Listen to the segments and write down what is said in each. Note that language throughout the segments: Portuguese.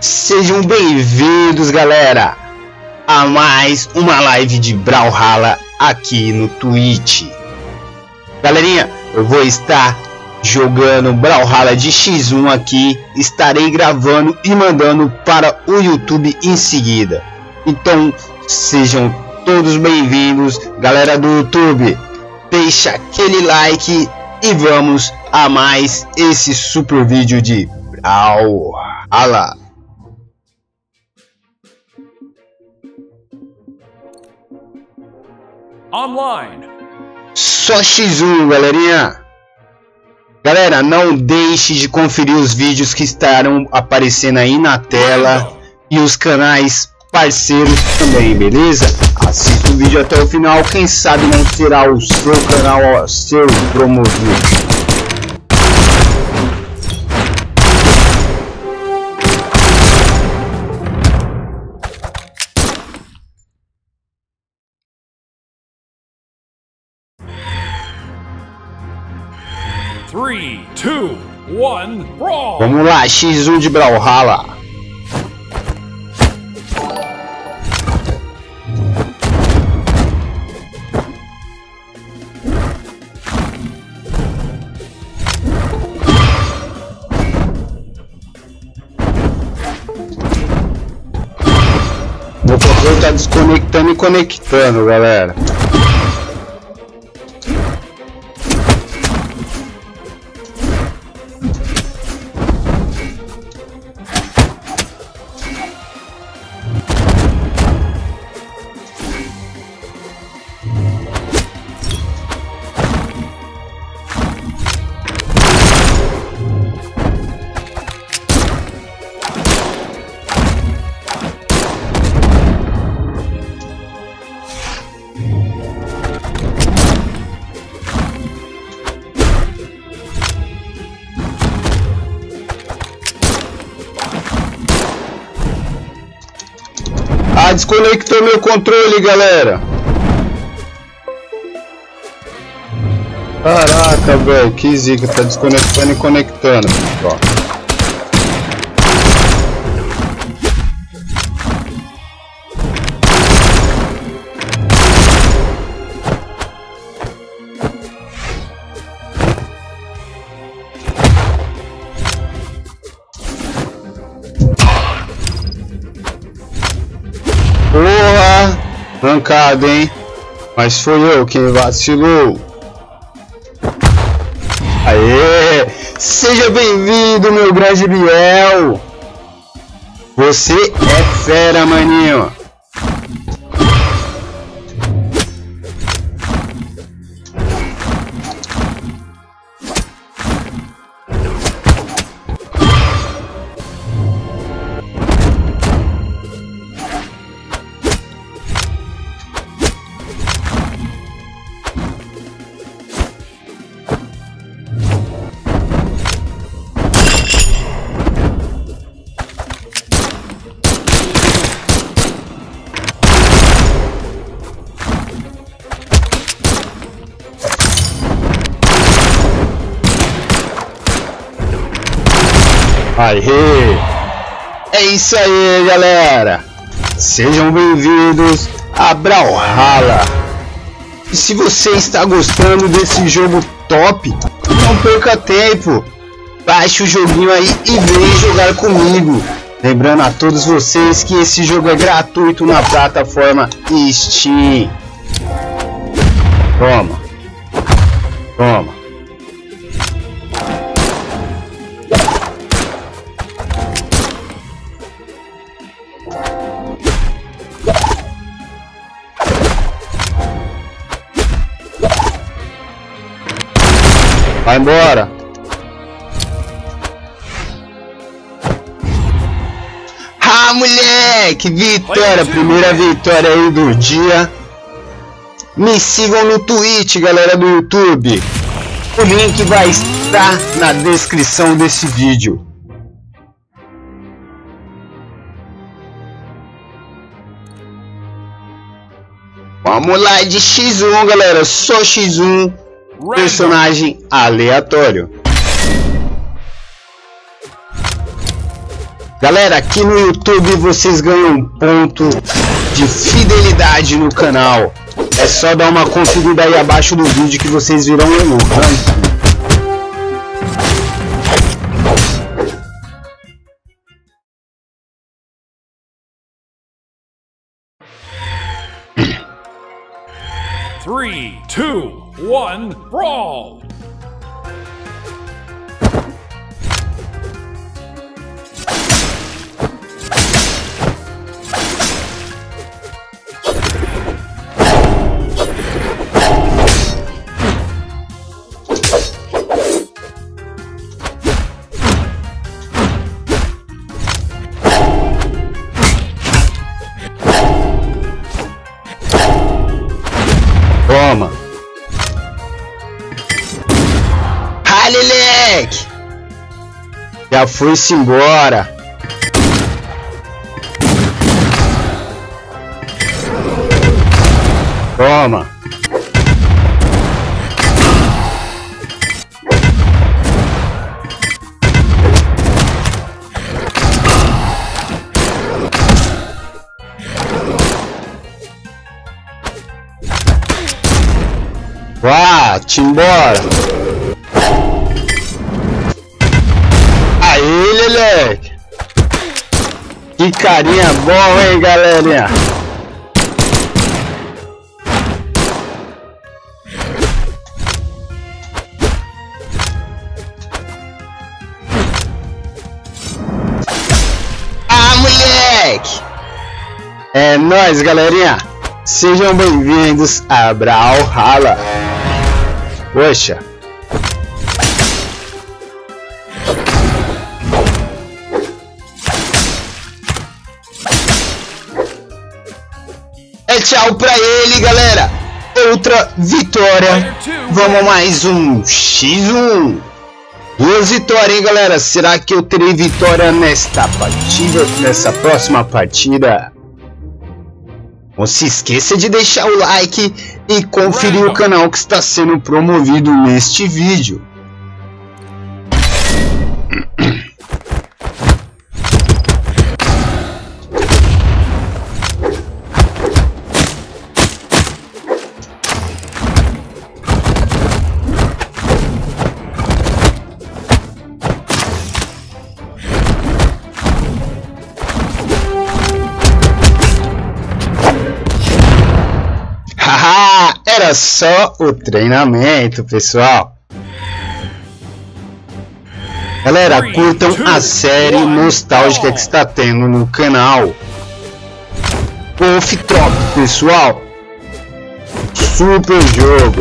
Sejam bem-vindos, galera, a mais uma live de Brawlhalla aqui no Twitch. Galerinha, eu vou estar jogando Brawlhalla de X1 aqui, estarei gravando e mandando para o YouTube em seguida. Então, sejam todos bem-vindos, galera do YouTube. Deixa aquele like e vamos a mais esse super vídeo de Brawlhalla. Online. Só X1, galerinha. Galera, não deixe de conferir os vídeos que estarão aparecendo aí na tela e os canais parceiros também, beleza? Assista o vídeo até o final, quem sabe não será o seu canal a ser promovido. Three, two, one, brawl! Vamos lá, X1 de Brawlhalla. Meu controle tá desconectando e conectando, galera. Ah, desconectou meu controle, galera. Caraca, velho, que zica, tá desconectando e conectando. Ó. Porra, arrancado, hein? Mas foi eu quem vacilou. Aê! Seja bem-vindo, meu grande Biel! Você é fera, maninho! Aê! É isso aí, galera! Sejam bem-vindos a Brawlhalla! E se você está gostando desse jogo top, não perca tempo! Baixe o joguinho aí e vem jogar comigo! Lembrando a todos vocês que esse jogo é gratuito na plataforma Steam! Toma! Toma! Vai embora. Ah, moleque, vitória, primeira vitória aí do dia. Me sigam no Twitch, galera do YouTube. O link vai estar na descrição desse vídeo. Vamos lá de X1, galera, só X1. Personagem aleatório. Galera, aqui no YouTube vocês ganham um ponto de fidelidade no canal. É só dar uma conferida aí abaixo do vídeo que vocês virão no ranking. Three, two, one, brawl! Toma! Halilek! Já foi-se embora! Toma! Vá-te embora! Aí, Leleque! Que carinha bom, hein, galerinha? Ah, moleque! É nóis, galerinha! Sejam bem-vindos a Brawlhalla! Poxa! É tchau pra ele, galera! Outra vitória! Vamos a mais um X1! 2 vitórias, hein, galera? Será que eu terei vitória nesta partida? Nessa próxima partida? Não se esqueça de deixar o like e conferir o canal que está sendo promovido neste vídeo. Era só o treinamento, pessoal. Galera, curtam a série nostálgica que está tendo no canal. Wolf Trop, pessoal. Super jogo.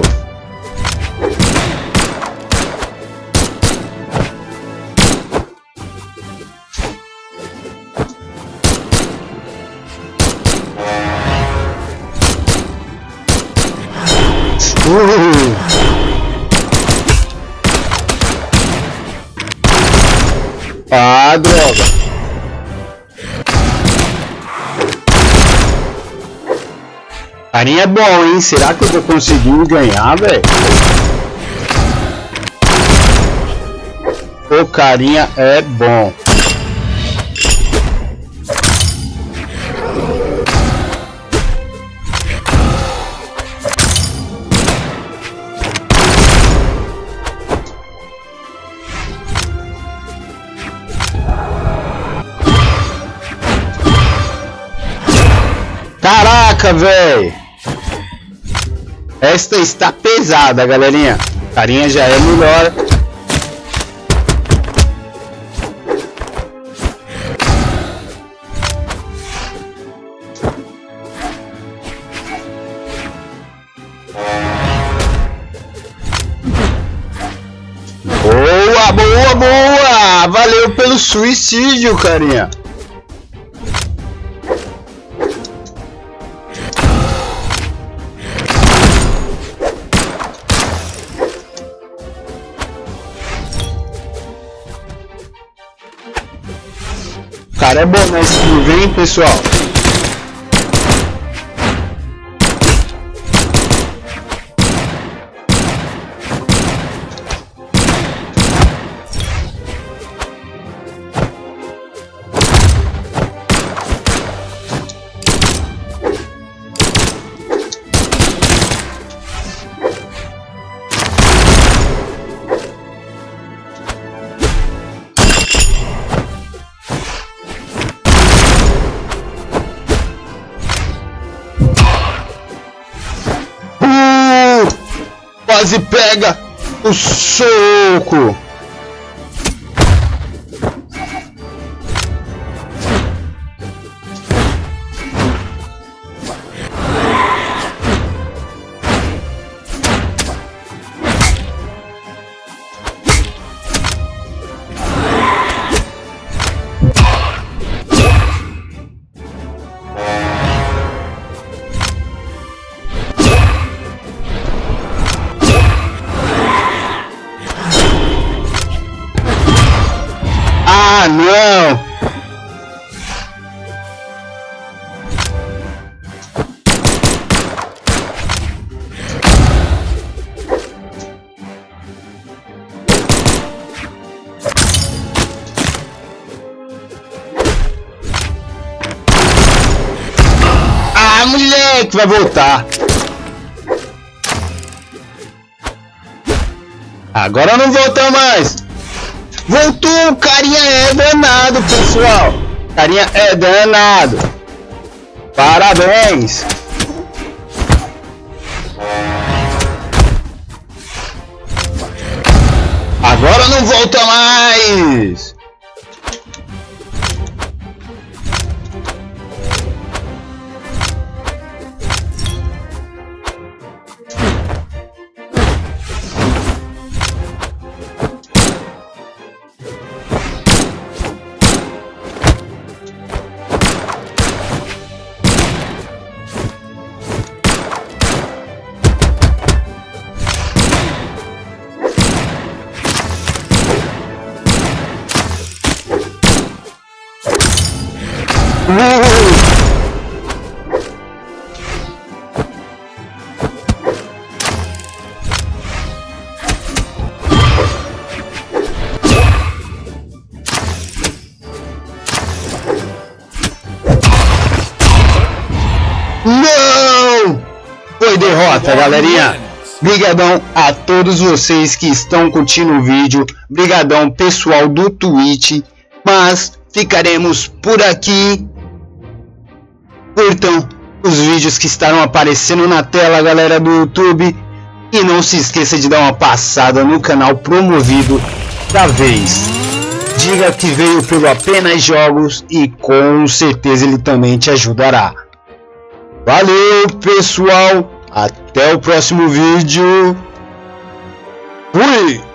Ah, droga! Carinha é bom, hein? Será que eu vou conseguir ganhar, velho? O carinha é bom. Caraca, velho! Esta está pesada, galerinha. Carinha já é melhor. Boa, boa, boa! Valeu pelo suicídio, carinha. Cara, é bom, né? Vem, pessoal. quase pega o soco. Ah, não! Ah, moleque, vai voltar. Agora não volta mais. Voltou, o carinha é danado, pessoal. Carinha é danado. Parabéns. Agora não volta mais. Não! Foi derrota, galerinha. Brigadão a todos vocês que estão curtindo o vídeo. Brigadão, pessoal do Twitch. Mas ficaremos por aqui. Curtam os vídeos que estarão aparecendo na tela, galera do YouTube. E não se esqueça de dar uma passada no canal promovido da vez. Diga que veio pelo Apenas Jogos e com certeza ele também te ajudará. Valeu, pessoal. Até o próximo vídeo. Fui!